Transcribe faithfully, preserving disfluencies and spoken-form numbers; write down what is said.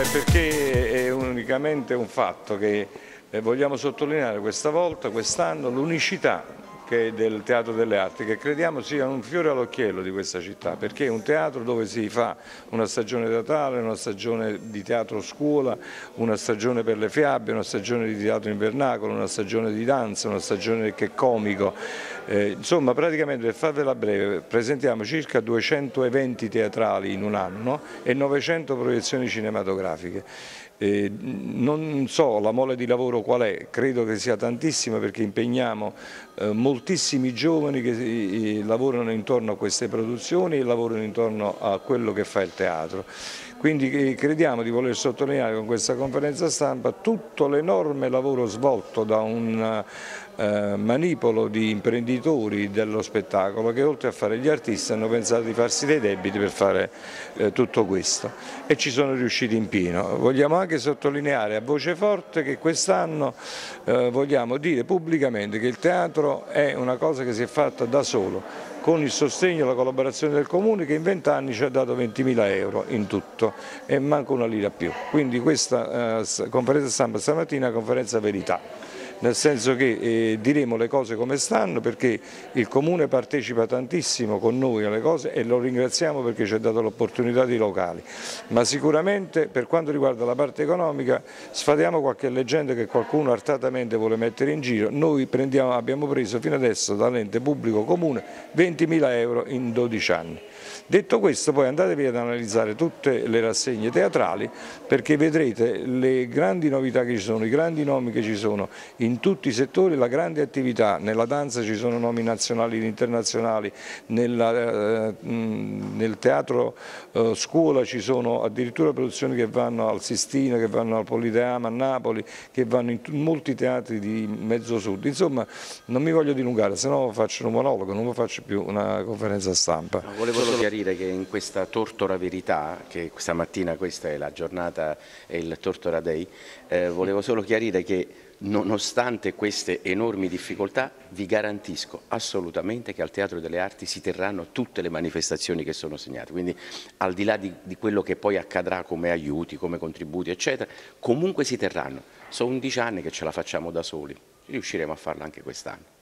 perché è unicamente un fatto che vogliamo sottolineare questa volta, quest'anno, l'unicità del Teatro delle Arti, che crediamo sia un fiore all'occhiello di questa città, perché è un teatro dove si fa una stagione teatrale, una stagione di teatro scuola, una stagione per le fiabe, una stagione di teatro invernacolo, una stagione di danza, una stagione che è comico. Eh, insomma, praticamente, per farvela breve, presentiamo circa duecento eventi teatrali in un anno e novecento proiezioni cinematografiche. Eh, non so la mole di lavoro qual è, credo che sia tantissima, perché impegniamo eh, moltissimi giovani che eh, lavorano intorno a queste produzioni e lavorano intorno a quello che fa il teatro. Quindi eh, crediamo di voler sottolineare con questa conferenza stampa tutto l'enorme lavoro svolto da un eh, manipolo di imprenditori dello spettacolo che, oltre a fare gli artisti, hanno pensato di farsi dei debiti per fare eh, tutto questo, e ci sono riusciti in pieno. Vogliamo anche sottolineare a voce forte che quest'anno eh, vogliamo dire pubblicamente che il teatro è una cosa che si è fatta da solo, con il sostegno e la collaborazione del Comune, che in vent'anni ci ha dato ventimila euro in tutto e manca una lira più. Quindi questa eh, conferenza stampa stamattina è una conferenza verità, nel senso che eh, diremo le cose come stanno, perché il Comune partecipa tantissimo con noi alle cose e lo ringraziamo perché ci ha dato l'opportunità di locali, ma sicuramente per quanto riguarda la parte economica sfatiamo qualche leggenda che qualcuno artatamente vuole mettere in giro. Noi prendiamo, abbiamo preso fino adesso dall'ente pubblico comune ventimila euro in dodici anni. Detto questo, poi andatevi ad analizzare tutte le rassegne teatrali, perché vedrete le grandi novità che ci sono, i grandi nomi che ci sono in tutti i settori, la grande attività. Nella danza ci sono nomi nazionali ed internazionali, nella, eh, nel teatro eh, scuola ci sono addirittura produzioni che vanno al Sistina, che vanno al Politeama a Napoli, che vanno in molti teatri di mezzo sud. Insomma, non mi voglio dilungare, se no faccio un monologo, non faccio più una conferenza stampa. No, volevo solo chiarire che in questa Tortora Verità, che stamattina questa è la giornata, è il Tortora Day, eh, volevo solo chiarire che nonostante queste enormi difficoltà vi garantisco assolutamente che al Teatro delle Arti si terranno tutte le manifestazioni che sono segnate, quindi al di là di, di quello che poi accadrà come aiuti, come contributi eccetera, comunque si terranno. Sono undici anni che ce la facciamo da soli, riusciremo a farla anche quest'anno.